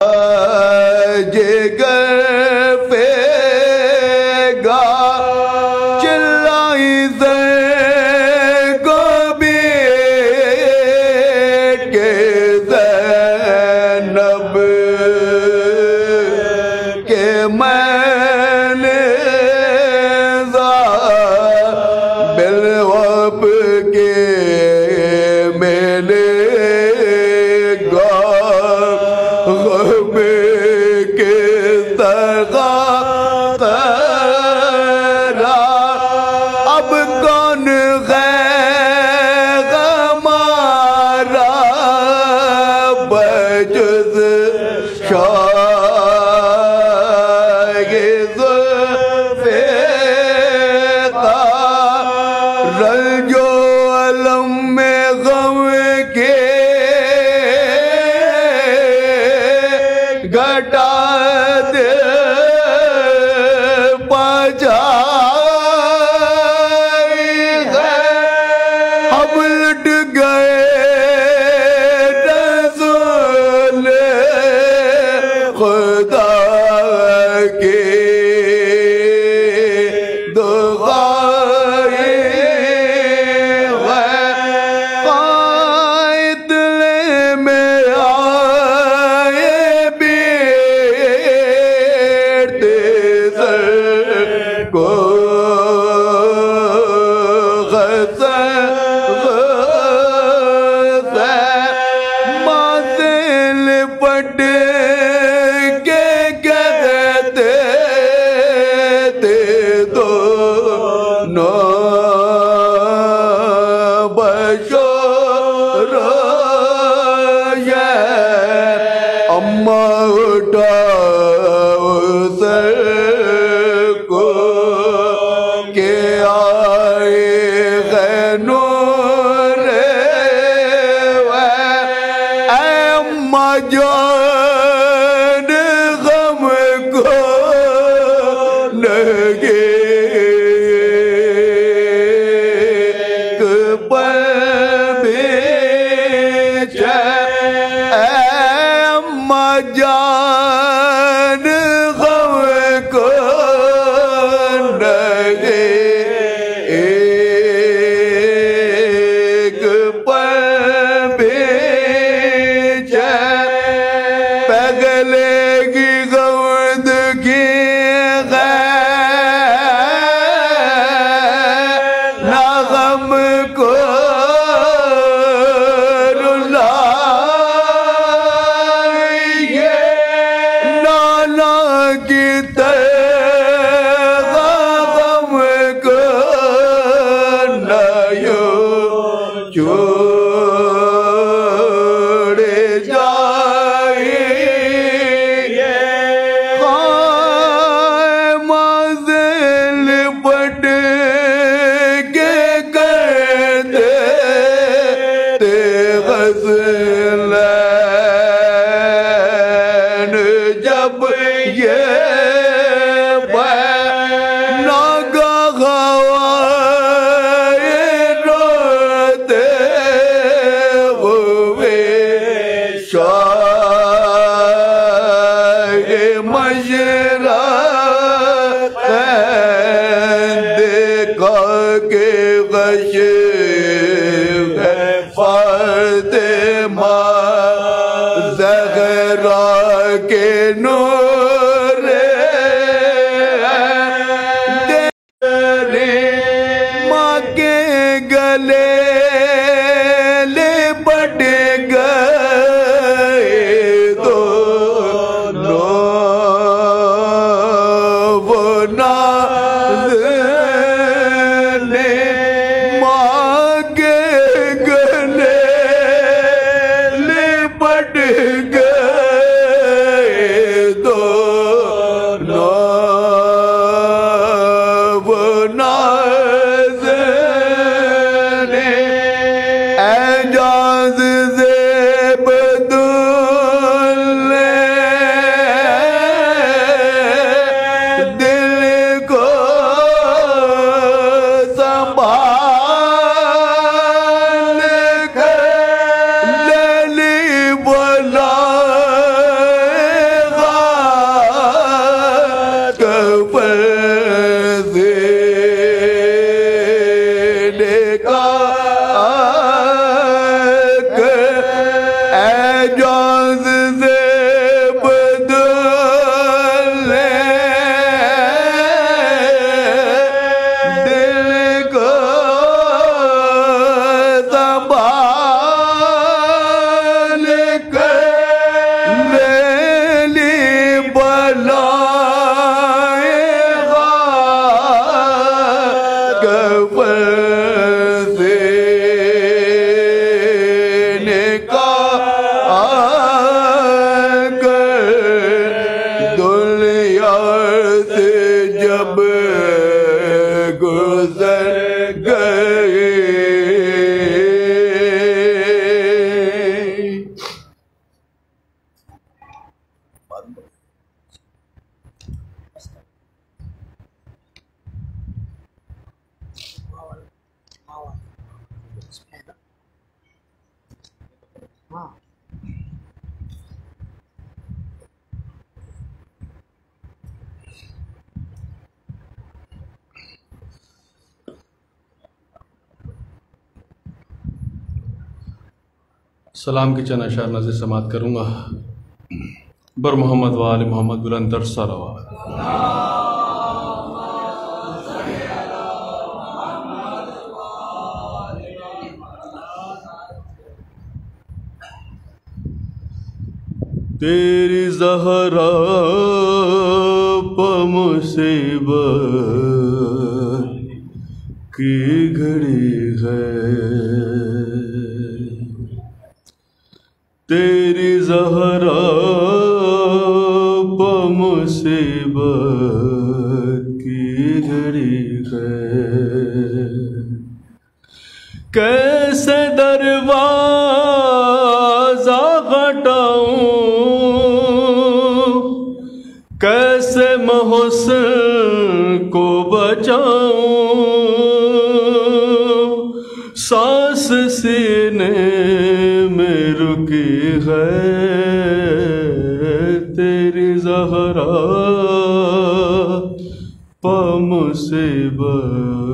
جگر پہ گا چلائی کو بھی کہ زینب کہ میں نے بالوب کے میلے غب کے تغا ترا اب کون غیر ہمارا بجز شاہد فیقا رنجو علم میں غم کے گھٹا دے پجائی ہے ہم لٹ گئے رسول خدا کے دعائیں ہے قائد میں آئے کو ماتل پٹ کے کہتے تھے دونوں بشور یہ اما اٹھاؤ سر کو کہ آئے ہے نور اے اما جان غم کو لگے پر بیچ اے اما جان غم کو لگے ایک پر بیچ پگلے کی غورد کی نہ غم کو رلائیے نانا کی طرح غم کو نایو چھوڑے جائیے مازل پٹ کے کرتے تے غزلین جب یہ ناگاہ ہوائے روتے ہوئے شاہ مشرق دیکھا کہ غش فاطمہ زہرا کے نور ماں کے گلے لپٹ گئے دونوں وہ نازنیں ماں کے گلے لپٹ گئے دونوں سلام کی چند اشعار نظر سماعت کروں گا. بر محمد و آل محمد بلندر صلوات. تیری زہرا پہ مصیبت کی گھڑی ہے، تیری زہرا پہ مصیبت کی گھڑی ہے. کیسے دروازہ ہٹاؤں، کیسے محسن کو بچاؤں، سانس سینے میں رکی ہے، تیری زہرا پہ مصیبت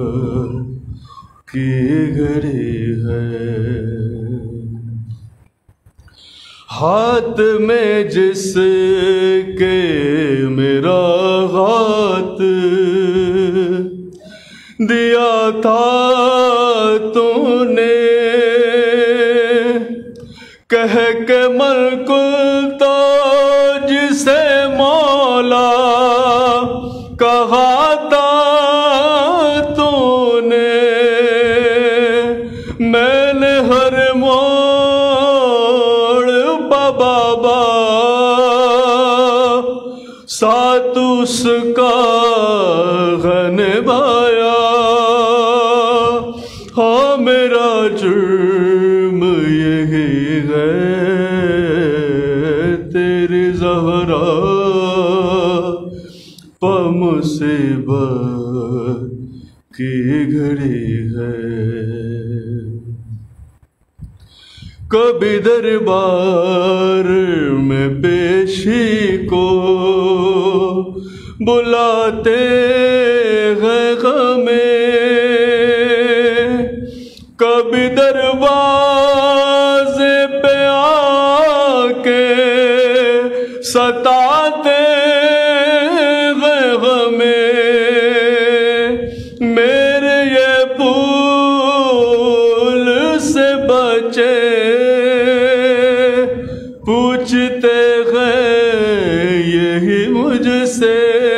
کی گھڑی ہے. ہاتھ میں جس کے میرا ہاتھ دیا تھا تو نے، کہہ کے ملک تو جسے مولا کہا تھا تو نے، میں نے ہر بابا ساتھ اس کا نبھایا. ہاں میرا جرم یہی ہے، تیری زہرا پہ مصیبت کی گھڑی ہے. کبھی دربار میں پیشی کو بلاتے ہیں غمیں، کبھی دروازے پہ آ کے ستاتے ہیں غمیں. میرے یہ پھول سے بچے پوچھتے ہیں یہی مجھ سے،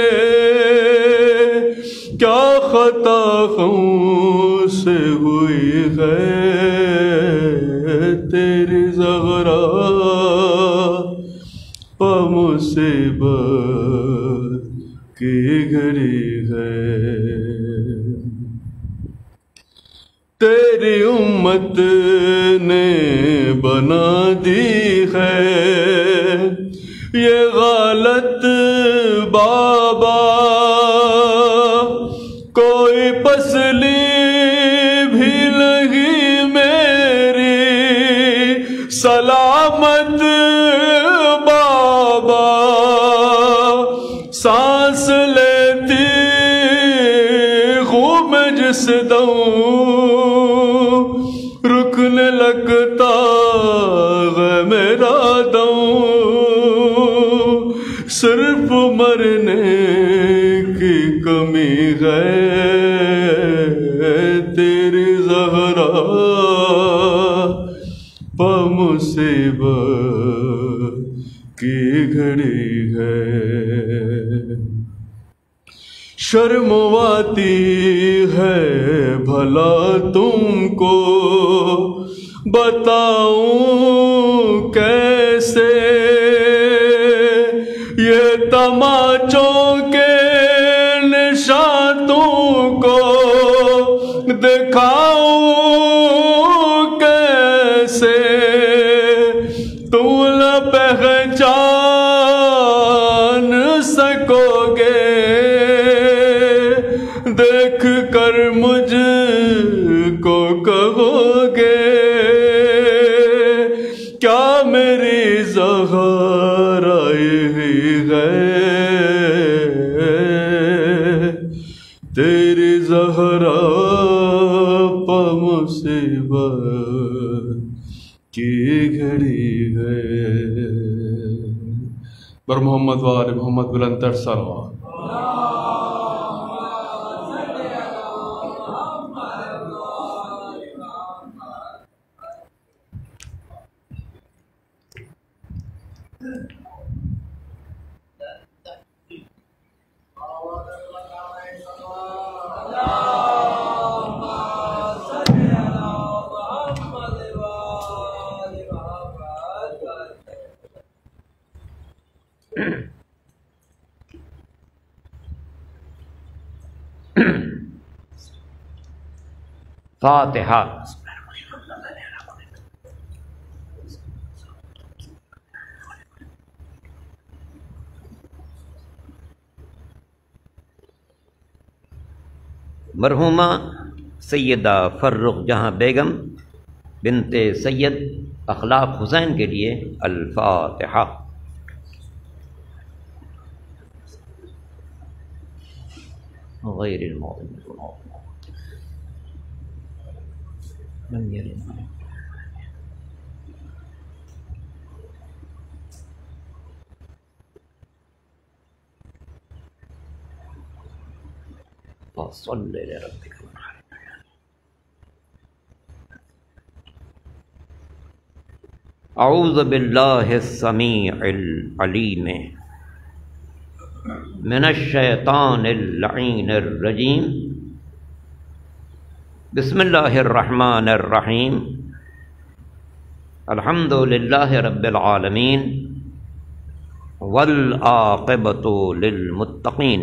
کیا خطا ہم سے ہوئی ہے، تیری زہرا پہ مصیبت کی گھڑی ہے. تیری امت نے بنا دی ہے یہ غلط بابا، کوئی پسلی بھی نہیں میری سلامت بابا. سانس لیتی ہوں میں جس دم رکنے لگتا ہے میرا دم، صرف مرنے کی کمی ہے، تیری زہرا پہ مصیبت کی گھڑی ہے. شرم آتی ہے بھلا تم کو بتاؤں کیسے، یہ تماچوں کے نشان تم کو دکھاؤں کیسے، تم نہ پہچان دیکھ کر مجھ کو کہو گے کیا میری زہرا یہی ہے، تیری زہرا پہ مصیبت کی گھڑی ہے۔ بر محمد وآل محمد بلندر صلوات۔ فاتحہ۔ مرحومہ سیدہ فرخ جہاں بیگم بنت سید اخلاق حسین کے لیے الفاتحہ۔ غیر المغضوب فصل لربک۔ اعوذ باللہ السمیع العلیم من الشیطان اللعین الرجیم، بسم اللہ الرحمن الرحیم، الحمد للہ رب العالمین والعاقبۃ للمتقین،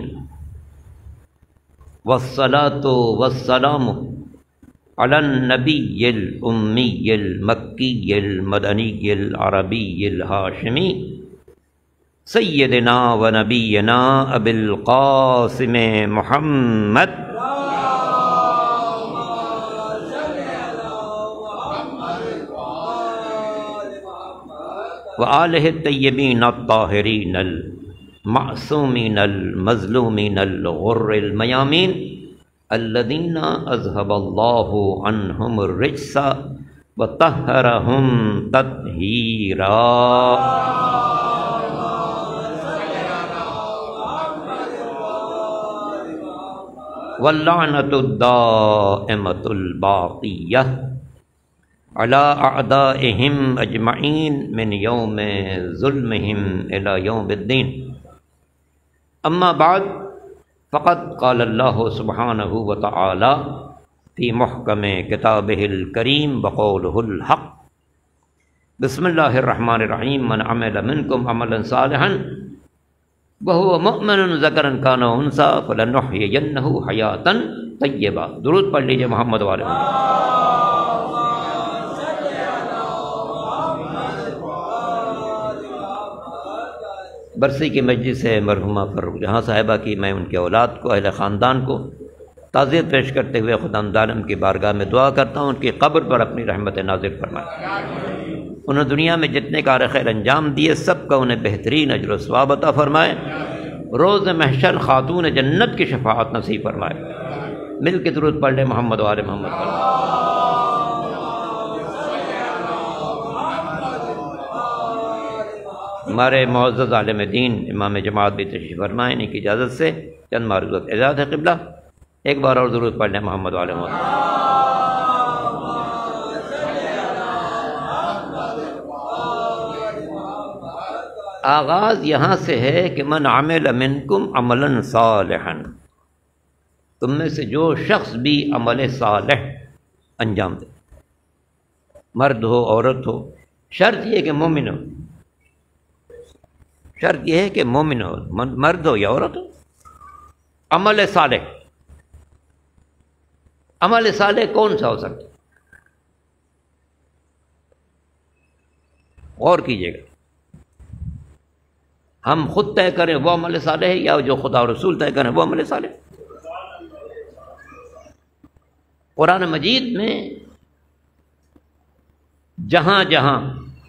والصلاة والسلام علی النبی الامی المکی المدنی العربی الہاشمی سیدنا و نبینا ابی القاسم محمد وآلہ الطیبین الطاہرین المعصومین المظلومین الغر المیامین الذین اذهب اللہ عنہم الرجس وطہرہم تطہیرا۔ واللعنۃ الدائمۃ الباقیہ علی اعدائہم اجمعین من یوم ظلمہم الی یوم الدین۔ اما بعد فقد قال اللہ سبحانہ وتعالی فی محکم کتابہ الکریم وقولہ الحق، بسم اللہ الرحمن الرحیم، من عمل منکم عملا صالحا وهو مؤمن ذکرا کان او انثی فلنحیینہ حیاتا طیبہ۔ درود پڑھ لیجئے محمد والے برسی کی مجلس ہے مرحومہ فرخ جہاں صاحبہ کی میں ان کے اولاد کو، اہل خاندان کو تعزیت پیش کرتے ہوئے خدا عالم کی بارگاہ میں دعا کرتا ہوں ان کی قبر پر اپنی رحمت نازل فرمائے۔ انہوں نے دنیا میں جتنے کار خیر انجام دیے سب کا انہیں بہترین اجر و ثواب عطا فرمائے، روز محشر خاتون جنت کی شفاعت نصیب فرمائے۔ مل کے درود پڑھ لیں محمد و آل محمد پر۔ ہمارے معزز عالم دین امام جماعت بھی تشریف فرمائیں، ان کی اجازت سے چند معروضات اعزاز ہے قبلہ، ایک بار اور درود پڑھ لیں محمد و آل محمد۔ آغاز یہاں سے ہے کہ من عمل منکم عملا صالحا، تم میں سے جو شخص بھی عمل صالح انجام دے، مرد ہو عورت ہو، شرط یہ کہ مومن ہو، شرط یہ ہے کہ مومن ہو، مرد ہو یا عورت ہو، عمل صالح۔ عمل صالح کون سا ہو سکتا ہے؟ غور کیجیے گا، ہم خود طے کریں وہ عمل صالح ہے یا جو خدا اور رسول طے کریں وہ عمل صالح؟ قرآن مجید میں جہاں جہاں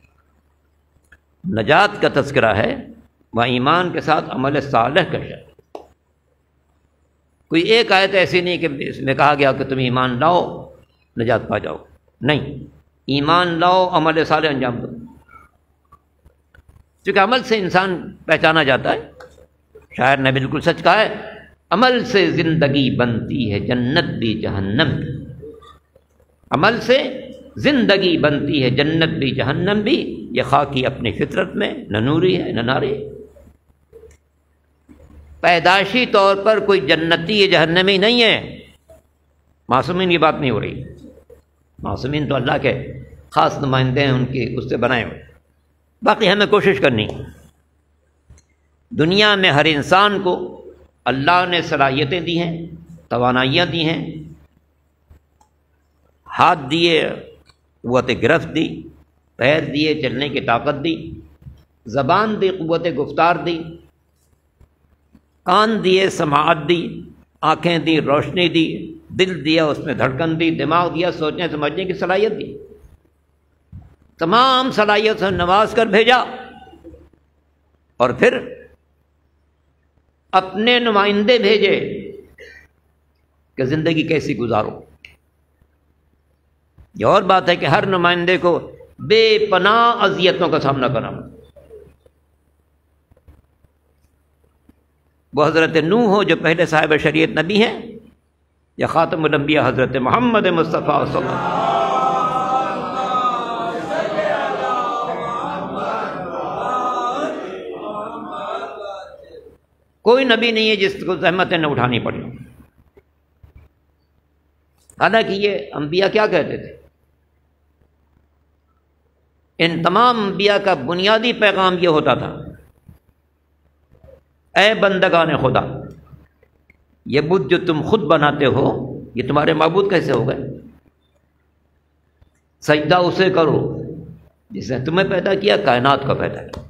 نجات کا تذکرہ ہے وہاں ایمان کے ساتھ عمل صالح کا شرط۔ کوئی ایک آیت ایسی نہیں کہ اس میں کہا گیا کہ تم ایمان لاؤ نجات پا جاؤ، نہیں، ایمان لاؤ عمل صالح انجام دو، کیونکہ عمل سے انسان پہچانا جاتا ہے۔ شاعر نے بالکل سچ کہا ہے، عمل سے زندگی بنتی ہے جنت بھی جہنم بھی، عمل سے زندگی بنتی ہے جنت بھی جہنم بھی، یہ خاکی اپنی فطرت میں نہ نوری ہے نہ ناری ہے۔ پیدائشی طور پر کوئی جنتی یا جہنمی نہیں ہے، معصومین کی بات نہیں ہو رہی، معصومین تو اللہ کے خاص نمائندے ہیں، ان کی اس سے بنائے ہوئے۔ باقی ہمیں کوشش کرنی، دنیا میں ہر انسان کو اللہ نے صلاحیتیں دی ہیں، توانائیاں دی ہیں، ہاتھ دیے، قوت گرفت دی، پیر دیے، چلنے کی طاقت دی، زبان دی، قوت گفتار دی، کان دیے، سماعت دی، آنکھیں دی، روشنی دی، دل دیا، اس میں دھڑکن دی، دماغ دیا، سوچنے سمجھنے کی صلاحیت دی، تمام صلاحیت سے نواز کر بھیجا، اور پھر اپنے نمائندے بھیجے کہ زندگی کیسی گزارو۔ یہ اور بات ہے کہ ہر نمائندے کو بے پناہ اذیتوں کا سامنا کرنا۔ وہ حضرت نوح ہو جو پہلے صاحب شریعت نبی ہیں، یا خاتم الانبیاء حضرت محمد مصطفیٰ صلی اللہ علیہ وسلم۔ کوئی نبی نہیں ہے جس کو زحمتیں نہ اٹھانی پڑی۔ حالانکہ یہ انبیاء کیا کہتے تھے؟ ان تمام انبیاء کا بنیادی پیغام یہ ہوتا تھا، اے بندگان خدا، یہ بت جو تم خود بناتے ہو یہ تمہارے معبود کیسے ہو گئے؟ سجدہ اسے کرو جس نے تمہیں پیدا کیا، کائنات کو پیدا کیا۔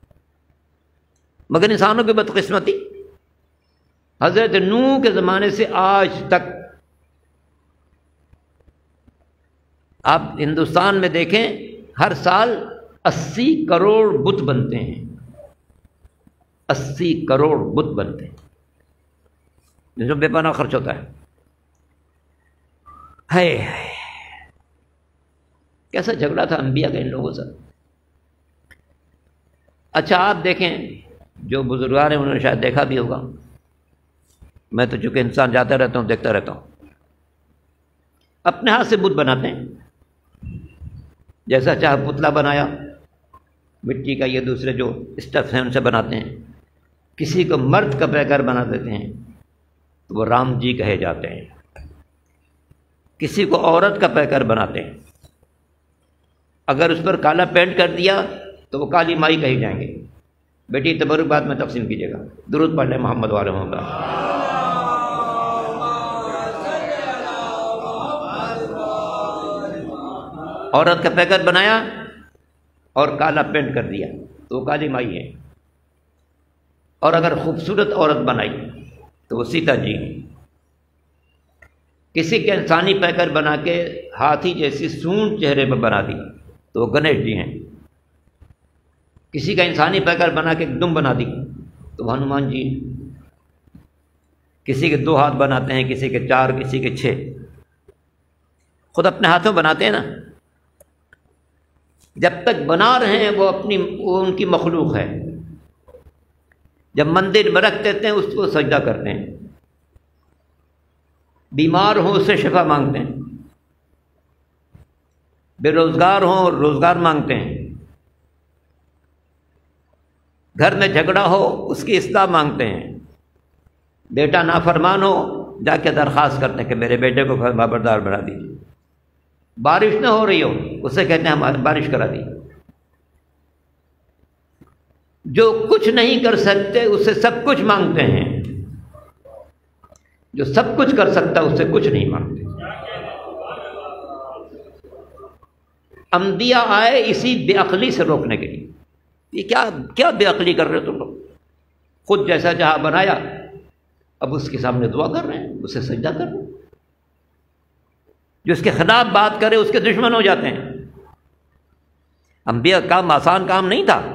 مگر انسانوں کی بدقسمتی، حضرت نوح کے زمانے سے آج تک آپ ہندوستان میں دیکھیں، ہر سال 80 کروڑ بت بنتے ہیں، 80 کروڑ بت بنتے ہیں، جو بے پناہ خرچ ہوتا ہے۔ کیسا جھگڑا تھا انبیاء کا ان لوگوں سے۔ اچھا آپ دیکھیں، جو بزرگان ہیں انہوں نے شاید دیکھا بھی ہوگا، میں تو چونکہ انسان جاتا رہتا ہوں دیکھتا رہتا ہوں، اپنے ہاتھ سے بت بناتے ہیں، جیسا چاہے پتلا بنایا مٹی کا، یہ دوسرے جو اسٹف ہیں ان سے بناتے ہیں۔ کسی کو مرد کا پیکر بنا دیتے ہیں تو وہ رام جی کہے جاتے ہیں، کسی کو عورت کا پیکر بناتے ہیں، اگر اس پر کالا پینٹ کر دیا تو وہ کالی مائی کہی جائیں گے۔ بیٹی تبرک بعد میں تقسیم کیجیے گا، درود پڑھ لیں محمد والے محمد۔ عورت کا پیکر بنایا اور کالا پینٹ کر دیا تو وہ کالی مائی ہے، اور اگر خوبصورت عورت بنائی تو وہ سیتا جی ہے۔ کسی کے انسانی پیکر بنا کے ہاتھی جیسی سونڈ چہرے پر بنا دی تو وہ گنیش جی ہیں۔ کسی کا انسانی پیکر بنا کے دم بنا دی تو وہ ہنومان جی ہیں۔ کسی کے 2 ہاتھ بناتے ہیں، کسی کے 4، کسی کے 6، خود اپنے ہاتھوں بناتے ہیں نا۔ جب تک بنا رہے ہیں وہ ان کی مخلوق ہے، جب مندر میں رکھ دیتے ہیں اس کو سجدہ کرتے ہیں، بیمار ہوں اس سے شفا مانگتے ہیں، بے روزگار ہوں روزگار مانگتے ہیں، گھر میں جھگڑا ہو اس کی اصلاح مانگتے ہیں، بیٹا نافرمان ہو جا کے درخواست کرتے ہیں کہ میرے بیٹے کو فرمانبردار بنا دیجیے، بارش نہ ہو رہی ہو اسے کہتے ہیں ہماری بارش کرا دی۔ جو کچھ نہیں کر سکتے اس سے سب کچھ مانگتے ہیں، جو سب کچھ کر سکتا ہے اس سے کچھ نہیں مانگتے۔ انبیاء آئے اسی بے عقلی سے روکنے کے لیے۔ یہ کیا بے عقلی کر رہے ہو تم لوگ؟ خود جیسا چاہا بنایا، اب اس کے سامنے دعا کر رہے ہیں، اسے سجدہ کر رہے ہیں۔ جو اس کے خلاف بات کرے اس کے دشمن ہو جاتے ہیں۔ انبیاء کام آسان کام نہیں تھا۔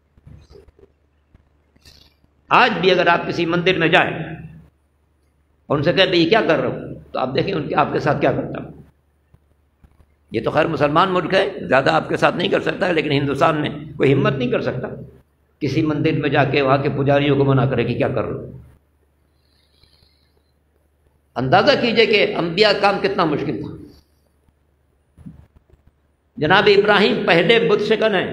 آج بھی اگر آپ کسی مندر میں جائیں اور ان سے کہتے یہ کیا کر رہے ہو، تو آپ دیکھیں ان کے آپ کے ساتھ کیا کرتا ہوں۔ یہ تو خیر مسلمان ملک ہے، زیادہ آپ کے ساتھ نہیں کر سکتا، لیکن ہندوستان میں کوئی ہمت نہیں کر سکتا کسی مندر میں جا کے وہاں کے پجاریوں کو منع کرے کہ کیا کر رہے ہو۔ اندازہ کیجئے کہ انبیاء کام کتنا مشکل تھا۔ جناب ابراہیم پہلے بت شکن ہیں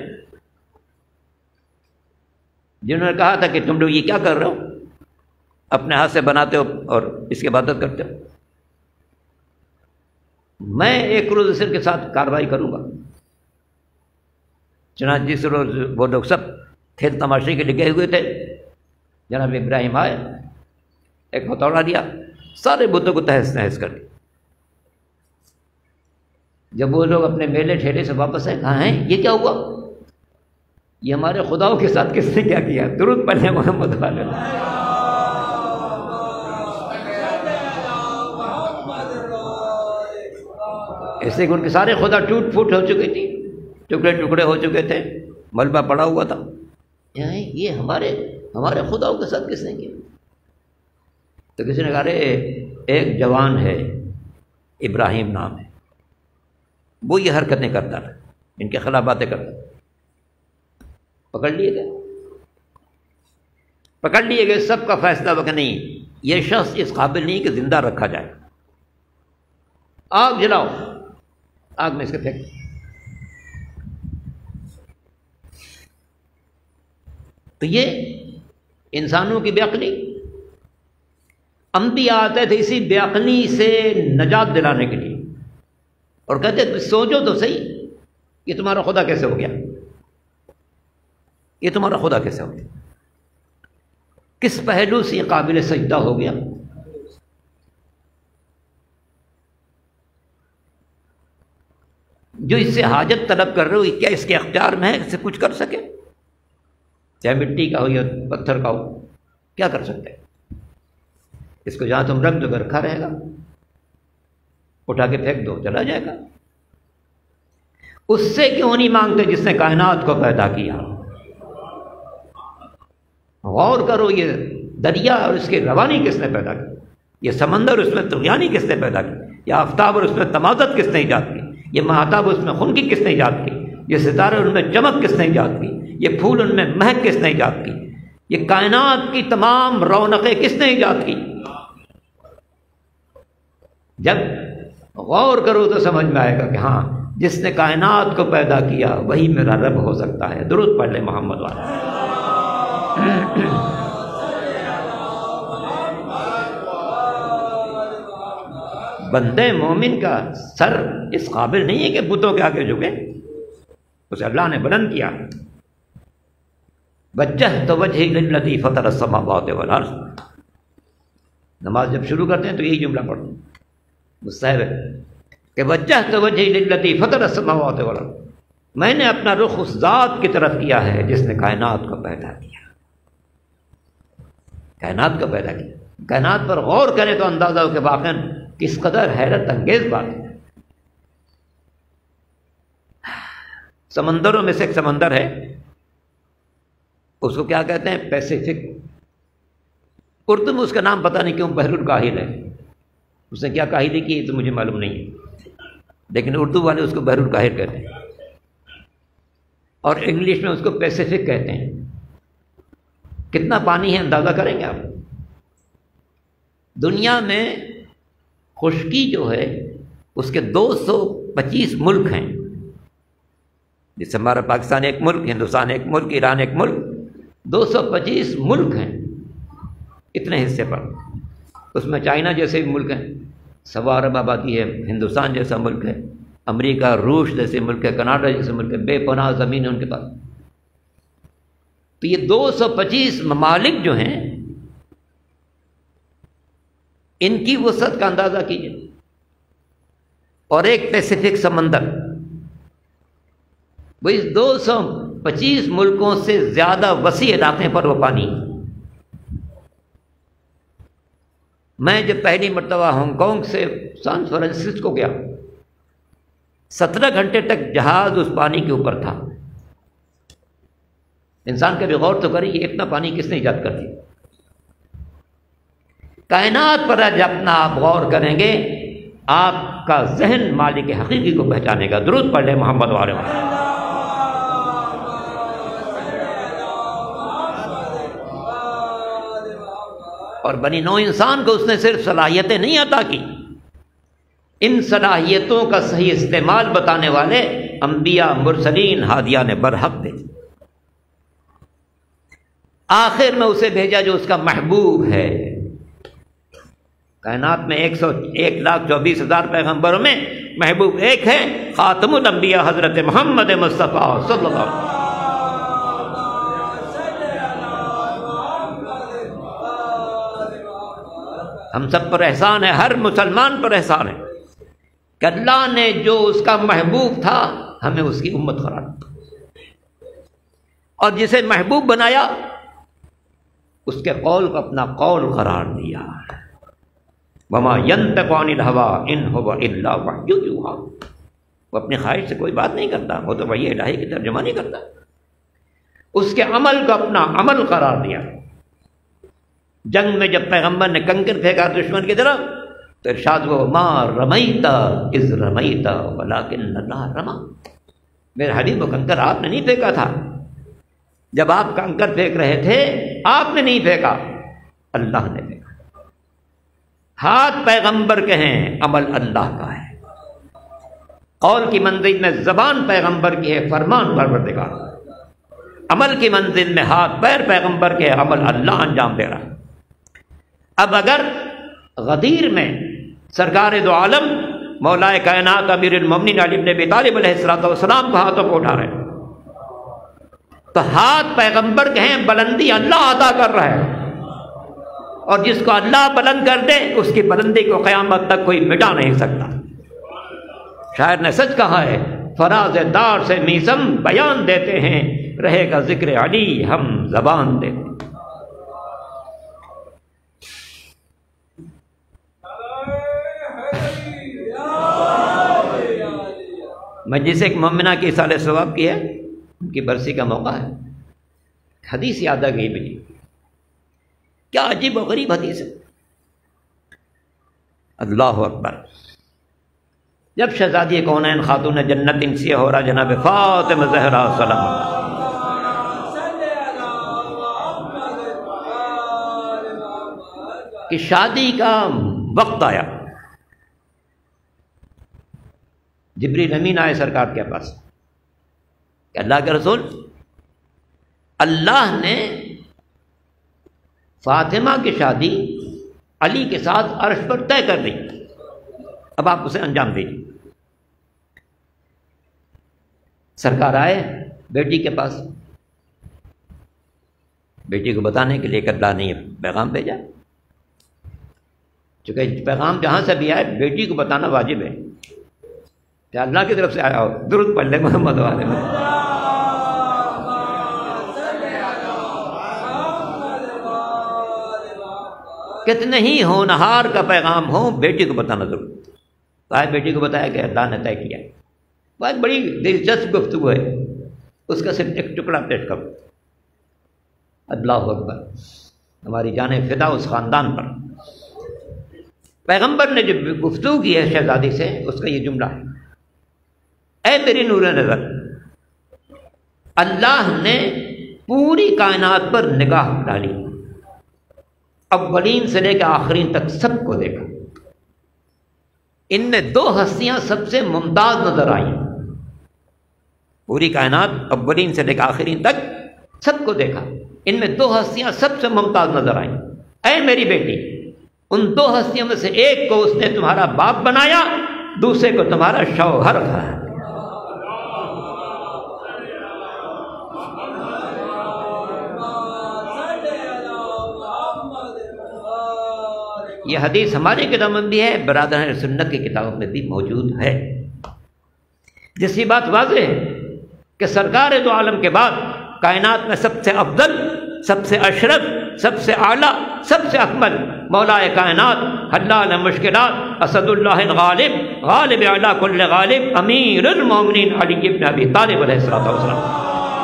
جنہوں نے کہا تھا کہ تم لوگ یہ کیا کر رہے ہو، اپنے ہاتھ سے بناتے ہو اور اس کی عبادت کرتے ہو۔ میں ایک روز اس کے ساتھ کارروائی کروں گا۔ چنانچہ جس روز وہ لوگ سب کھیل تماشے کے لگے ہوئے تھے، جناب ابراہیم آئے، ایک ہتھوڑا دیا، سارے بتوں کو تہس نہس کر دیا۔ جب وہ لوگ اپنے میلے ٹھیلے سے واپس آئے، کہاں ہیں یہ کیا ہوا، یہ ہمارے خداؤں کے ساتھ کس نے کیا کیا؟ درود پڑھیں محمد والے۔ ایسے کہ ان کے سارے خدا ٹوٹ پھوٹ ہو چکے تھی، ٹکڑے ٹکڑے ہو چکے تھے، ملبہ پڑا ہوا تھا۔ یہ ہمارے خداؤں کے ساتھ کس نے کیا؟ تو کسی نے کہا ایک جوان ہے ابراہیم نام ہے، وہ یہ حرکتیں کرتا تھا، ان کے خلاف باتیں کرتا تھا۔ پکڑ لیے گئے سب کا فیصلہ ہوا کہ نہیں، یہ شخص اس قابل نہیں کہ زندہ رکھا جائے، آگ جلاؤ، آگ میں اس کے پھینک۔ تو یہ انسانوں کی بے عقلی، انبیاء آتے تھے اسی بے عقلی سے نجات دلانے کے لیے، اور کہتے تھے سوچو تو صحیح، یہ تمہارا خدا کیسے ہو گیا، یہ تمہارا خدا کیسے ہو گیا، کس پہلو سے یہ قابل سجدہ ہو گیا۔ جو اس سے حاجت طلب کر رہے ہو، کیا اس کے اختیار میں ہے اسے کچھ کر سکے؟ چاہے مٹی کا ہو یا پتھر کا ہو، کیا کر سکتے ہیں؟ اس کو جہاں تم رکھ دو گے رکھا رہے گا، اٹھا کے پھینک دو چلا جائے گا۔ اس سے کیوں نہیں مانگتے جس نے کائنات کو پیدا کیا؟ غور کرو، یہ دریا اور اس کی روانی کس نے پیدا کی؟ یہ سمندر، اس میں طغیانی کس نے پیدا کی؟ یہ آفتاب اور اس میں تمازت کس نے ایجاد کی؟ یہ مہتاب اس میں خنکی کس نے ایجاد کی؟ یہ ستارے ان میں چمک کس نے ایجاد کی؟ یہ پھول ان میں مہک کس نے ایجاد کی؟ یہ کائنات کی تمام رونقیں کس نے ایجاد کی؟ جب غور کرو تو سمجھ میں آئے گا کہ ہاں، جس نے کائنات کو پیدا کیا وہی میرا رب ہو سکتا ہے۔ درود پڑھ لیں محمد والا۔ بندے مومن کا سر اس قابل نہیں ہے کہ بتوں کے آگے جھکے، اسے اللہ نے بلند کیا۔ وجہت وجہی للذی فطر السماوات والارض، نماز جب شروع کرتے ہیں تو یہی جملہ پڑھتے ہیں، مستحب ہے کہ وجہت وجہی للذی فطر السماوات والارض، میں نے اپنا رخ اس ذات کی طرف کیا ہے جس نے کائنات کو پیدا کیا، کائنات کو پیدا کیا۔ کائنات پر غور کریں تو اندازہ ہو کہ واقعاً کس قدر حیرت انگیز بات ہے۔ سمندروں میں سے ایک سمندر ہے، اس کو کیا کہتے ہیں؟ پیسیفک۔ اردو میں اس کا نام پتہ نہیں کیوں بحر الکاہل ہے، اس نے کیا کاہلی کی تو مجھے معلوم نہیں ہے، لیکن اردو والے اس کو بحر الکاہل کہتے ہیں، اور انگلش میں اس کو پیسیفک کہتے ہیں۔ کتنا پانی ہے اندازہ کریں گے آپ؟ دنیا میں خشکی جو ہے اس کے 225 ملک ہیں، جیسے ہمارا پاکستان ایک ملک، ہندوستان ایک ملک، ایران ایک ملک، 225 ملک ہیں اتنے حصے پر۔ اس میں چائنا جیسے بھی ملک ہیں، 1.25 ارب آبادی ہے، ہندوستان جیسا ملک ہے، امریکہ، روس جیسے ملک ہے، کینیڈا جیسے ملک ہے، بے پناہ زمین ہے ان کے پاس۔ تو یہ 225 ممالک جو ہیں، ان کی وسعت کا اندازہ کیجیے، اور ایک پیسیفک سمندر، وہ اس 225 ملکوں سے زیادہ وسیع علاقے پر وہ پانی۔ میں جب پہلی مرتبہ ہانگ کانگ سے سان فرانسسکو گیا 17 گھنٹے تک جہاز اس پانی کے اوپر تھا۔ انسان کبھی غور تو کرے یہ اتنا پانی کس نے ایجاد کر دیا؟ کائنات پر جب اپنا آپ غور کریں گے آپ کا ذہن مالک حقیقی کو پہچانے گا۔ درود پڑھ لیں محمد وعلى محمد۔ اور بنی نوع انسان کو اس نے صرف صلاحیتیں نہیں عطا کی، ان صلاحیتوں کا صحیح استعمال بتانے والے انبیاء، مرسلین، ہادیان برحق تھے۔ آخر میں اسے بھیجا جو اس کا محبوب ہے۔ کائنات میں 1,24,000 پیغمبروں میں محبوب ایک ہے، خاتم الانبیاء حضرت محمد مصطفیٰ صلی اللہ علیہ وسلم۔ ہم سب پر احسان ہے، ہر مسلمان پر احسان ہے کہ اللہ نے جو اس کا محبوب تھا ہمیں اس کی امت قرار دیا، اور جسے محبوب بنایا اس کے قول کو اپنا قول قرار دیا۔ وما ينطق عن الهوى ان هو الا وحی یوحی، وہ اپنی خواہش سے کوئی بات نہیں کرتا، وہ تو وحی الہی کی ترجمہ نہیں کرتا، اس کے عمل کو اپنا عمل قرار دیا۔ جنگ میں جب پیغمبر نے کنکر پھینکا دشمن کی طرف تو ارشاد ہوا ما رمیت اذ رمیت ولکن اللہ رما، میرے حبیب و کنکر آپ نے نہیں پھینکا تھا، جب آپ کنکر پھینک رہے تھے آپ نے نہیں پھینکا، اللہ نے پھینکا۔ ہاتھ پیغمبر کے ہیں، عمل اللہ کا ہے۔ قول کی منزل میں زبان پیغمبر کی ہے، فرمان پروردگار۔ عمل کی منزل میں ہاتھ پیر پیغمبر کے، عمل اللہ انجام دے رہا۔ اب اگر غدیر میں سرکار دو عالم مولا کائنات امیر المومنین علی بن ابی طالب علیہ السلام کو ہاتھوں کو اٹھا رہے تو ہاتھ پیغمبر کے ہیں، بلندی اللہ عطا کر رہا ہے، اور جس کو اللہ بلند کر دے اس کی بلندی کو قیامت تک کوئی مٹا نہیں سکتا۔ شاعر نے سچ کہا ہے، فراز دار سے میزم بیان دیتے ہیں، رہے گا ذکر علی ہم زبان دیتے۔ مجلس ایک مومنہ کی سال ثواب کی ہے، ان کی برسی کا موقع ہے، حدیث یاد آ گئی مجھے، کیا عجیب و غریب حدیث ہے۔ اللہ اکبر، جب شہزادی کونین خاتون جنت انسیہ ہو رہا جناب فاطمہ زہرا سلام کہ شادی کا وقت آیا، جبریل امین آئے سرکار کے پاس کہ اللہ کے رسول، اللہ نے فاطمہ کی شادی علی کے ساتھ عرش پر طے کر دی، اب آپ اسے انجام دیجیے۔ سرکار آئے بیٹی کے پاس، بیٹی کو بتانے کے لیے کہ اللہ نے یہ پیغام بھیجا، چونکہ پیغام جہاں سے بھی آئے بیٹی کو بتانا واجب ہے کہ اللہ کی طرف سے آیا ہو۔ درود پڑھ لیں محمد والے میں۔ کتنے ہی ہونہار کا پیغام ہو، بیٹی کو بتانا ضرور۔ تو بیٹی کو بتایا کہ اللہ نے طے کیا۔ وہ ایک بڑی دلچسپ گفتگو ہے، اس کا صرف ایک ٹکڑا پیش کرو۔ اللہ اکبر، ہماری جانیں فدا اس خاندان پر۔ پیغمبر نے جو گفتگو کی ہے شہزادی سے، اس کا یہ جملہ ہے، اے میری نور نظر، اللہ نے پوری کائنات پر نگاہ ڈالی، اولین سے لے کے آخرین تک سب کو دیکھا، ان میں دو ہستیاں سب سے ممتاز نظر آئیں۔ پوری کائنات اولین سے لے کے آخرین تک سب کو دیکھا، ان میں دو ہستیاں سب سے ممتاز نظر آئیں۔ اے میری بیٹی، ان دو ہستیوں میں سے ایک کو اس نے تمہارا باپ بنایا، دوسرے کو تمہارا شوہر بنایا۔ یہ حدیث ہماری کتابوں میں بھی ہے، برادران سنت کی کتابوں میں بھی موجود ہے، جس کی بات واضح ہے کہ سرکار دو عالم کے بعد کائنات میں سب سے افضل، سب سے اشرف، سب سے اعلیٰ، سب سے اکمل مولا کائنات، حلال مشکلات، اسد اللہ الغالب، غالب اعلیٰ کل غالب، امیر المومنین علی بن ابی طالب علیہ الصلوۃ والسلام۔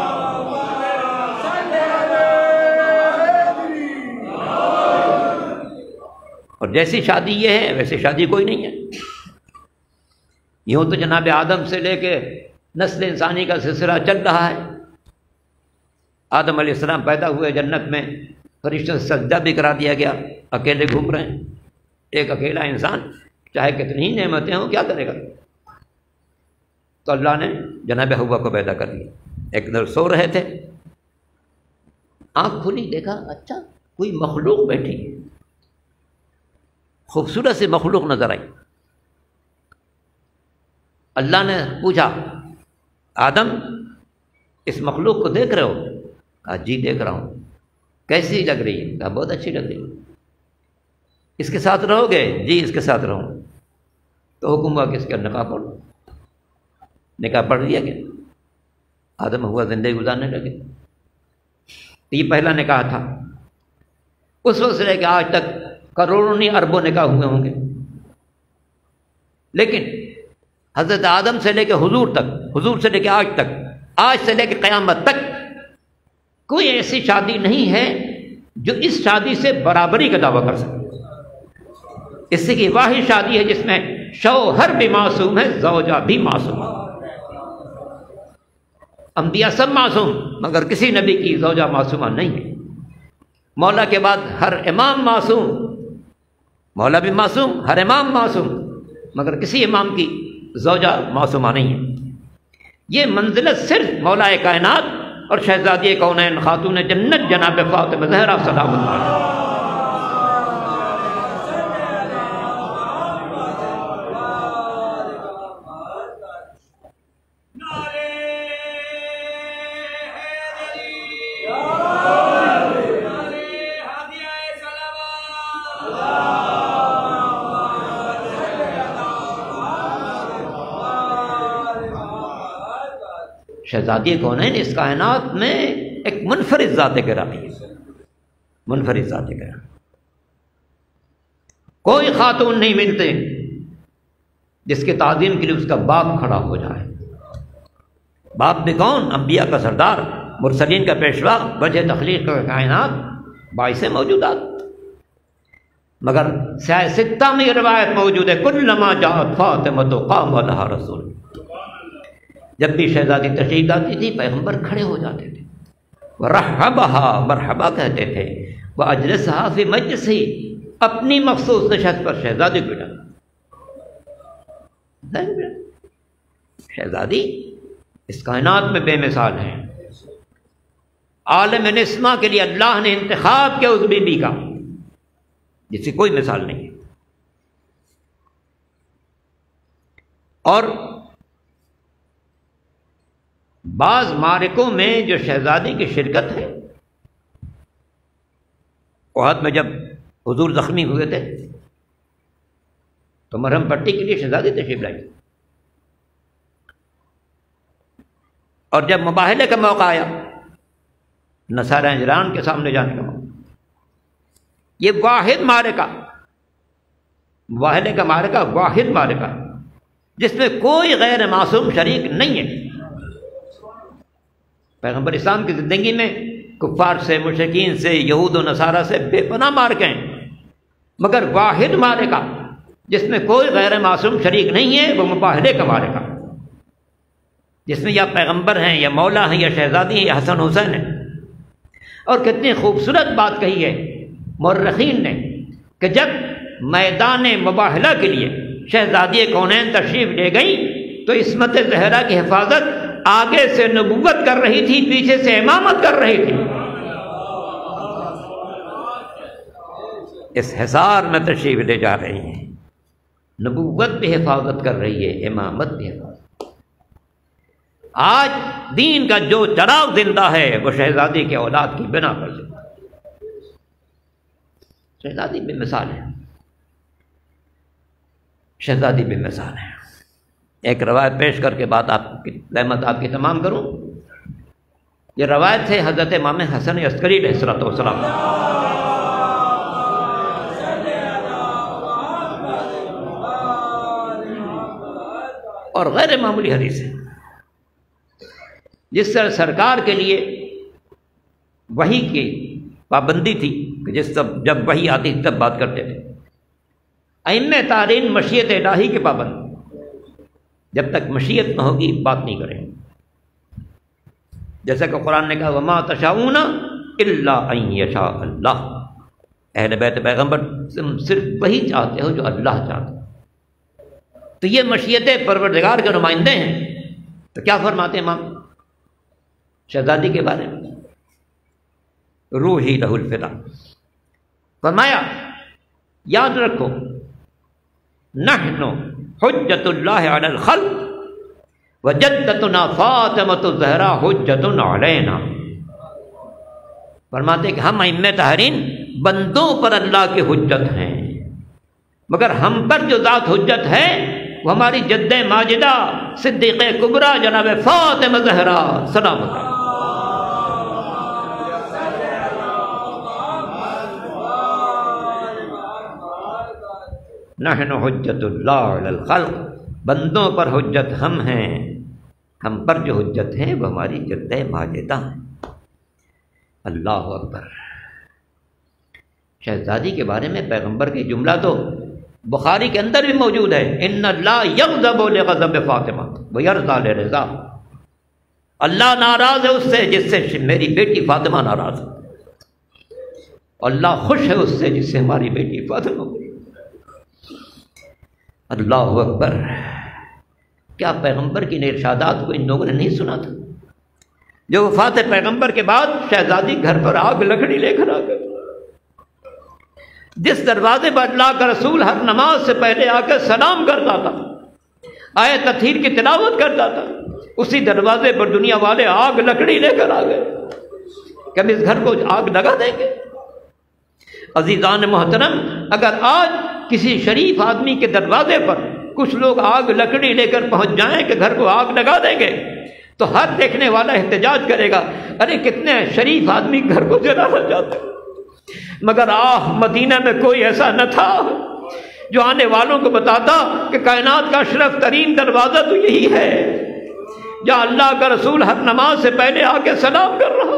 اور جیسی شادی یہ ہے ویسی شادی کوئی نہیں ہے۔ یوں تو جناب آدم سے لے کے نسل انسانی کا سلسلہ چل رہا ہے۔ آدم علیہ السلام پیدا ہوئے جنت میں، فرشتوں سے سجدہ بھی کرا دیا گیا، اکیلے گھوم رہے ہیں۔ ایک اکیلا انسان چاہے کتنی ہی نعمتیں ہوں کیا کرے گا؟ تو اللہ نے جناب حوا کو پیدا کر دیا۔ ایک دن سو رہے تھے، آنکھ کھلی، دیکھا اچھا کوئی مخلوق بیٹھی ہے، خوبصورت سی مخلوق نظر آئی۔ اللہ نے پوچھا آدم اس مخلوق کو دیکھ رہے ہو؟ کہا جی دیکھ رہا ہوں۔ کیسی لگ رہی ہے؟ کہا بہت اچھی لگ رہی ہے۔ اس کے ساتھ رہو گے؟ جی اس کے ساتھ رہوں۔ تو حکم ہوا کہ اس کا نکاح پڑھو۔ نکاح پڑھ لیا گیا، آدم ہوا زندگی گزارنے لگے۔ یہ پہلا نکاح تھا۔ اس وقت سے لے کے آج تک کروڑوں نہیں اربوں نکاح ہوئے ہوں گے، لیکن حضرت آدم سے لے کے حضور تک، حضور سے لے کے آج تک، آج سے لے کے قیامت تک کوئی ایسی شادی نہیں ہے جو اس شادی سے برابری کا دعویٰ کر سکے۔ اس سے کہ واحد شادی ہے جس میں شوہر بھی معصوم ہے، زوجہ بھی معصوم ہے۔ انبیاء سب معصوم، مگر کسی نبی کی زوجہ معصومہ نہیں ہے۔ مولا کے بعد ہر امام معصوم، مولا بھی معصوم، ہر امام معصوم، مگر کسی امام کی زوجہ معصومہ نہیں ہے۔ یہ منزلت صرف مولا کائنات اور شہزادی کونین خاتون جنت جناب فاطمہ زہرا سلام اللہ علیہا۔ شہزادی کونین اس کائنات میں ایک منفرد ذات گرامی ہے، منفرد ذات گرامی۔ کوئی خاتون نہیں ملتے جس کے تعظیم کے لیے اس کا باپ کھڑا ہو جائے۔ باپ بھی کون؟ انبیاء کا سردار، مرسلین کا پیشوا، وجہ تخلیق کا کائنات، باعث موجودات۔ مگر سیاہ ستہ میں یہ روایت موجود ہے، کلما جاءت فاطمۃ قام لها رسول۔ جب بھی شہزادی تشریف لاتی تھی پیغمبر کھڑے ہو جاتے تھے، ورحبها، مرحبا کہتے تھے، واجلسها فی مجلسہ، اپنی مخصوص نشست پر شہزادی کو بٹھا۔ شہزادی اس کائنات میں بے مثال ہیں۔ عالم نسمہ کے لیے اللہ نے انتخاب کیا اس بی بی کا جس کی کوئی مثال نہیں ہے۔ اور بعض معرکوں میں جو شہزادی کی شرکت ہے، احد میں جب حضور زخمی ہوئے تھے تو مرہم پٹی کے لیے شہزادی تشریف لائی، اور جب مباہلے کا موقع آیا، نصارہ نجران کے سامنے جانے کا موقع، یہ واحد معرکہ، مباہلے کا معرکہ واحد معرکہ جس میں کوئی غیر معصوم شریک نہیں ہے۔ پیغمبر اسلام کی زندگی میں کفار سے، مشرکین سے، یہود و نصارہ سے بے پناہ معرکے ہیں، مگر واحد معرکہ جس میں کوئی غیر معصوم شریک نہیں ہے وہ مباہلے کا معرکہ، جس میں یا پیغمبر ہیں یا مولا ہیں یا شہزادی ہیں یا حسن حسین ہیں۔ اور کتنی خوبصورت بات کہی ہے مورخین نے کہ جب میدان مباہلہ کے لیے شہزادی کونین تشریف لے گئیں تو عصمت زہرا کی حفاظت آگے سے نبوت کر رہی تھی، پیچھے سے امامت کر رہی تھی۔ اس حصار میں تشریف لے جا رہی ہیں، نبوت بھی حفاظت کر رہی ہے، امامت بھی حفاظت۔ آج دین کا جو چراغ زندہ ہے وہ شہزادی کے اولاد کی بنا پر زندہ ہے۔ شہزادی بے مثال ہے، شہزادی بے مثال ہے۔ ایک روایت پیش کر کے بات آپ کی رحمت آپ کی تمام کروں۔ یہ روایت ہے حضرت امام حسن عسکری علیہ الصلوۃ والسلام۔ اور غیر معمولی حدیث ہے. جس طرح سرکار کے لیے وحی کی پابندی تھی کہ جب وحی آتی تب بات کرتے تھے، ائمہ تارین مشیت الہی کے پابند، جب تک مشیت نہ ہوگی بات نہیں کریں. جیسا کہ قرآن نے کہا وما تشاؤون الا ان یشاء اللہ، اہل بیت پیغمبر تم صرف وہی چاہتے ہو جو اللہ چاہتا. تو یہ مشیت پروردگار کے نمائندے ہیں. تو کیا فرماتے ہیں امام شہزادی کے بارے میں؟ روحی لہ الفدا، فرمایا یاد رکھو نحن حجت اللہ علی الخلق وجدتنا فاطمۃ الزہرا حجت علینا. فرماتے کہ ہم ائمہ طاہرین بندوں پر اللہ کی حجت ہیں، مگر ہم پر جو ذات حجت ہے وہ ہماری جد ماجدہ صدیقہ کبریٰ جناب فاطمہ زہرا سلام اللہ. نحن حجت اللہ علی الخلق، بندوں پر حجت ہم ہیں، ہم پر جو حجت ہے وہ ہماری جد ماجدہ ہیں. اللہ اکبر. شہزادی کے بارے میں پیغمبر کی جملہ تو بخاری کے اندر بھی موجود ہے، ان اللہ یغضب لغضب فاطمہ ویرضی لرضا. اللہ ناراض ہے اس سے جس سے میری بیٹی فاطمہ ناراض ہے، اللہ خوش ہے اس سے جس سے ہماری بیٹی فاطمہ خوش. اللہ اکبر. کیا پیغمبر کی ارشادات کو ان لوگوں نے نہیں سنا تھا؟ جو وفات پیغمبر کے بعد شہزادی گھر پر آگ لکڑی لے کر آ گئے. جس دروازے پر اللہ کا رسول ہر نماز سے پہلے آ کر سلام کرتا تھا، آیت تطہیر کی تلاوت کرتا تھا، اسی دروازے پر دنیا والے آگ لکڑی لے کر آ گئے کہ ہم اس گھر کو آگ لگا دیں گے. عزیزان محترم، اگر آج کسی شریف آدمی کے دروازے پر کچھ لوگ آگ لکڑی لے کر پہنچ جائیں کہ گھر کو آگ لگا دیں گے تو ہر دیکھنے والا احتجاج کرے گا، ارے کتنے شریف آدمی گھر کو جلانا چاہتے ہیں. مگر مدینہ میں کوئی ایسا نہ تھا جو آنے والوں کو بتاتا کہ کائنات کا اشرف ترین دروازہ تو یہی ہے جہاں اللہ کا رسول ہر نماز سے پہلے آ کے سلام کر رہا.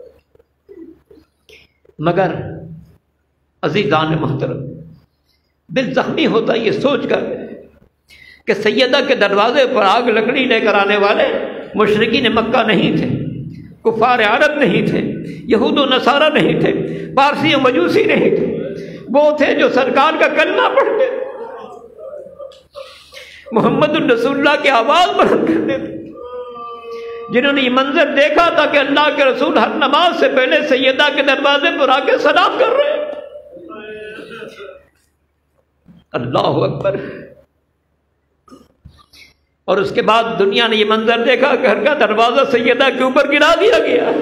مگر عزیزان محترم، دل زخمی ہوتا یہ سوچ کر کہ سیدہ کے دروازے پر آگ لکڑی لے کر آنے والے مشرکین مکہ نہیں تھے، کفار عرب نہیں تھے، یہود و نصارہ نہیں تھے، پارسی و مجوسی نہیں تھے، وہ تھے جو سرکار کا کلمہ پڑھتے، محمد الرسول اللہ کی آواز بلند کرتے تھے، جنہوں نے یہ منظر دیکھا تھا کہ اللہ کے رسول ہر نماز سے پہلے سیدہ کے دروازے پر آ کے سلام کر رہے ہیں. اللہ اکبر. اور اس کے بعد دنیا نے یہ منظر دیکھا، گھر کا دروازہ سیدہ کے اوپر گرا دیا گیا.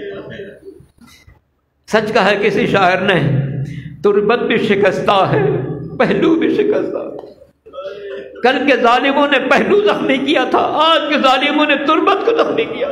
سچ کہا ہے کسی شاعر نے، تربت بھی شکستہ ہے، پہلو بھی شکستہ. کل کے ظالموں نے پہلو زخمی کیا تھا، آج کے ظالموں نے تربت کو زخمی کیا.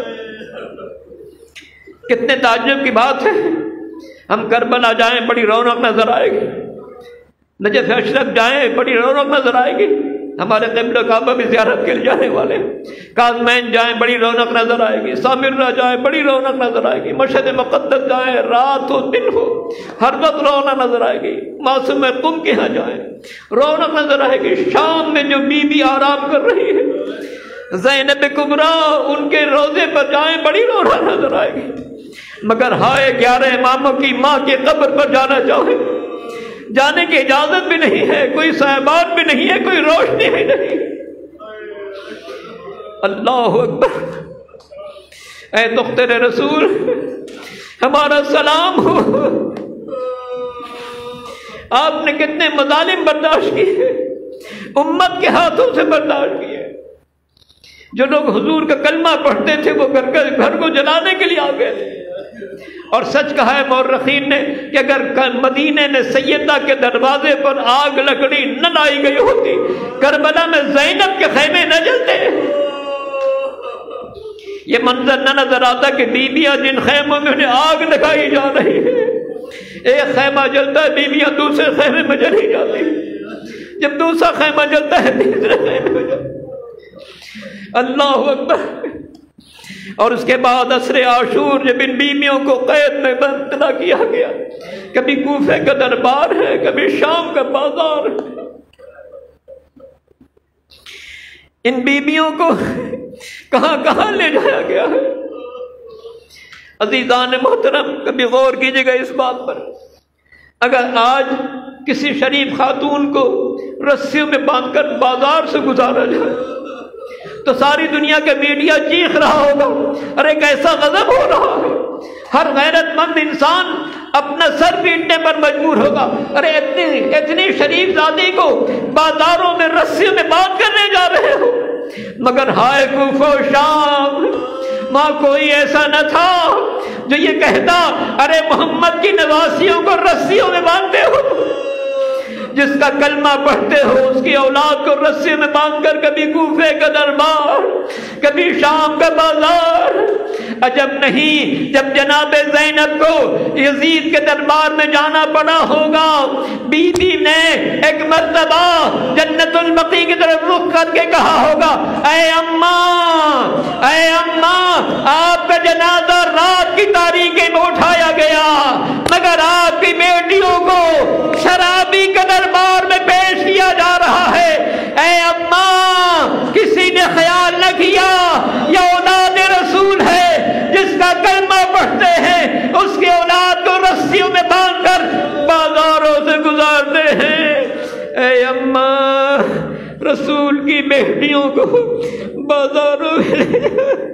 کتنے تعجب کی بات ہے. ہم کربلا جائیں بڑی رونق نظر آئے گی، نجف اشرف جائیں بڑی رونق نظر آئے گی، ہمارے قبلہ کعبہ بھی زیارت کے لیے جانے والے، کاظمین جائیں بڑی رونق نظر آئے گی، سامرہ جائیں بڑی رونق نظر آئے گی، مشہد مقدس جائیں رات ہو دن ہو ہر وقت رونق نظر آئے گی، معصوم قم کے ہاں جائیں رونق نظر آئے گی. شام میں جو بی بی آرام کر رہی ہے زینب کبریٰ، ان کے روضے پر جائیں بڑی رونق نظر آئے گی. مگر ہائے 11 اماموں کی ماں کے قبر پر جانا چاہے، جانے کی اجازت بھی نہیں ہے، کوئی صاحبان بھی نہیں ہے، کوئی روشنی بھی نہیں. اللہ اکبر. اے دختر رسول ہمارا سلام ہو. آپ نے کتنے مظالم برداشت کیے، امت کے ہاتھوں سے برداشت کیے. جو لوگ حضور کا کلمہ پڑھتے تھے وہ گھر کو جلانے کے لیے آ گئے تھے. اور سچ کہا ہے مورخین نے کہ اگر مدینے میں سیدہ کے دروازے پر آگ لکڑی نہ لائی گئی ہوتی، کربلا میں زینب کے خیمے نہ جلتے. یہ منظر نہ نظر آتا کہ بیویاں جن خیموں میں انہیں آگ لگائی جا رہی ہے، ایک خیمہ جلتا ہے بیویاں دوسرے خیمے میں چلی جاتی، جب دوسرا خیمہ جلتا ہے تیسرے خیمے میں جلتی. اللہ اکبر۔ اور اس کے بعد عصر عاشور جب ان بیویوں کو قید میں مبتلا کیا گیا، کبھی کوفے کا دربار ہے، کبھی شام کا بازار ہے، ان بیویوں کو کہاں کہاں لے جایا گیا ہے۔ عزیزان محترم، کبھی غور کیجیے گا اس بات پر، اگر آج کسی شریف خاتون کو رسیوں میں باندھ کر بازار سے گزارا جائے تو ساری دنیا کا میڈیا چیخ رہا ہوگا، ارے کیسا غضب ہو رہا ہے۔ ہر غیرت مند انسان اپنا سر پیٹنے پر مجبور ہوگا، ارے اتنی شریف زادی کو بازاروں میں رسیوں میں باندھ کر لے جا رہے ہو۔ مگر ہائے کوفہ و شام، وہاں کوئی ایسا نہ تھا جو یہ کہتا ارے محمد کی نواسیوں کو رسیوں میں باندھتے ہو۔ جس کا کلمہ پڑھتے ہو اس کی اولاد کو رسی میں باندھ کر کبھی کوفے کا دربار، کبھی شام کا بازار۔ عجب نہیں جب جناب زینب کو یزید کے دربار میں جانا پڑا ہوگا، بی بی نے ایک مرتبہ جنت البقیع کی طرف رخ کر کے کہا ہوگا، اے اماں، اے اماں، آپ کا جنازہ رات کی تاریکی میں اٹھایا گیا، مگر آپ کی بیٹیوں کو شرابی کے دربار میں پیش کیا جا رہا ہے۔ اے اماں، کسی نے خیال نہ کیا یہ اولاد رسول ہے، جس کا کلمہ پڑھتے ہیں اس کی اولاد کو رسیوں میں باندھ کر بازاروں سے گزارتے ہیں۔ اے اماں، رسول کی بیٹیوں کو بازاروں میں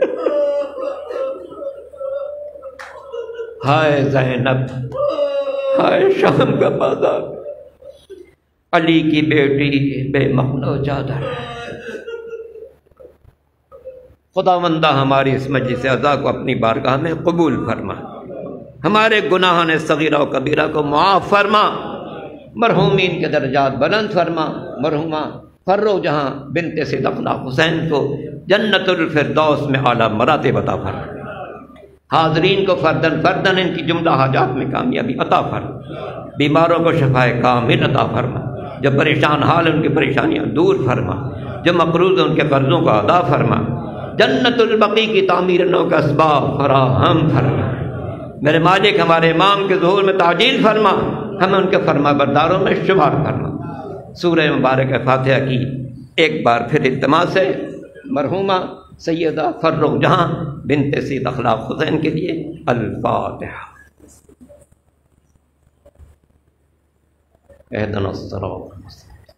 ہائے زینب، ہائے شام کا بازار، علی کی بیٹی بے مخلو چادر۔ خداوندہ ہماری اس مجلس عزا کو اپنی بارگاہ میں قبول فرما، ہمارے گناہان صغیرہ و کبیرہ کو معاف فرما، مرحومین کے درجات بلند فرما۔ مرحومہ فرو جہاں بنت صدقنا حسین کو جنت الفردوس میں اعلیٰ مراتب عطا فرما، حاضرین کو فردن فردن ان کی جملہ حاجات میں کامیابی عطا فرما، بیماروں کو شفائے کامل عطا فرما، جو پریشان حال ان کی پریشانیاں دور فرما، جو مقروض ان کے قرضوں کو ادا فرما، جنت البقیع کی تعمیر نو کا اسباب فراہم فرما۔ میرے مالک ہمارے امام کے ظہور میں تعجیل فرما، ہمیں ان کے فرما برداروں میں شمار فرما۔ سورہ مبارک فاتحہ کی ایک بار پھر التماس ہے مرحومہ سیدہ فرخ جہاں بنت سید اخلاق حسین کے لیے الفاتحہ۔ اہدنا الصراط المستقیم۔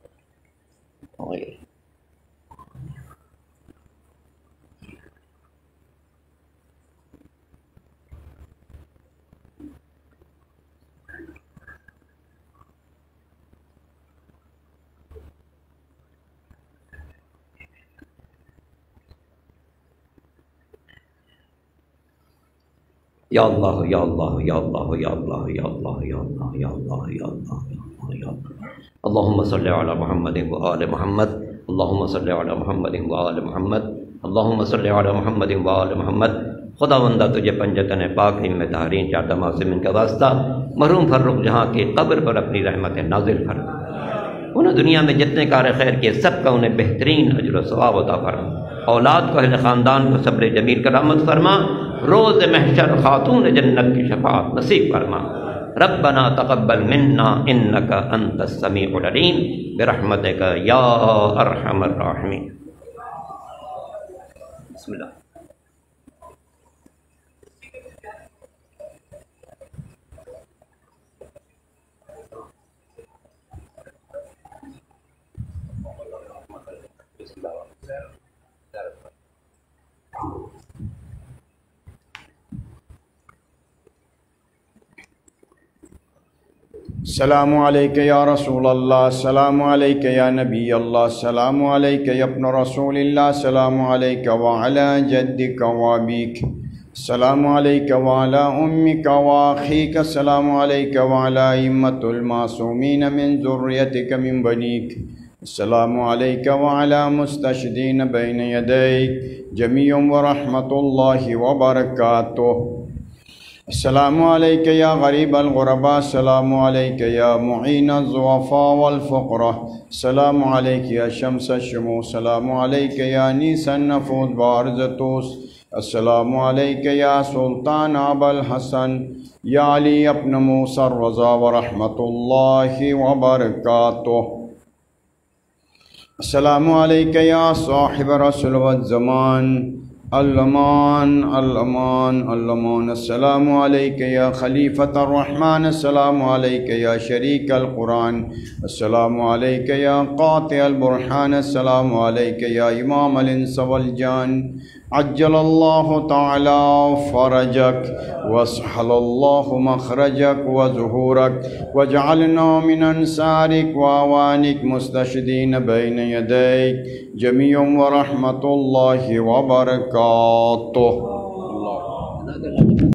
یا اللہ یا اللہ یا اللہ یا اللہ یا اللہ یا اللہ یا اللہ یا اللہ یا اللہ۔ اللہم صلی علی محمد و آل محمد، اللہم صلی علی محمد و آل محمد، اللہم صلی علی محمد و آل محمد۔ خداوندہ تجھے پنجتن پاک میں طاہرین چار معصومین کا واسطہ مرحوم فرخ جہاں کی قبر پر اپنی رحمت نازل فرما، انہیں دنیا میں جتنے کار خیر کیے سب کا انہیں بہترین اجر و ثواب عطا فرما، اولاد کو اہل خاندان کو صبر جمیل کرامت فرما، روز محشر خاتون جنت کی شفاعت نصیب فرما۔ ربنا تقبل منا انک انت السمیع العلیم برحمتک یا ارحم الراحمین۔ بسم اللہ۔ السلام علیکہ یا رسول اللہ، السلام علیکہ یا نبی اللہ، السلام علیکہ یا ابن رسول اللہ، السلام علیکہ وعلی جدک وابیک، السلام علیکہ وعلی امک واخیک، السلام علیکہ وعلی ائمۃ المعصومین من ذریتک من بنیک، السلام علیکہ وعلی مستشہدین بین یدیک جمیع ورحمۃ اللہ وبرکاتہ۔ السلام عليك يا غريب الغرباء، السلام عليك يا معين الضعفاء والفقراء، السلام عليك يا شمس الشموس، السلام عليك يا أنيس النفوس بارز الطوس، السلام عليك يا سلطان أبا الحسن يا علي ابن موسى الرضا ورحمة الله وبركاته. السلام عليك يا صاحب الرسول والزمان الأمان الأمان الأمان، السلام عليك يا خليفة الرحمن، السلام عليك يا شريك القرآن، السلام عليك يا قاطع البرهان، السلام عليك يا إمام الإنس والجان. عجل الله تعالى فرجك واسهل الله مخرجك وظهورك، واجعلنا من أنصارك وأعوانك مستشهدين بين يديك جميعا، ورحمة الله وبركاته.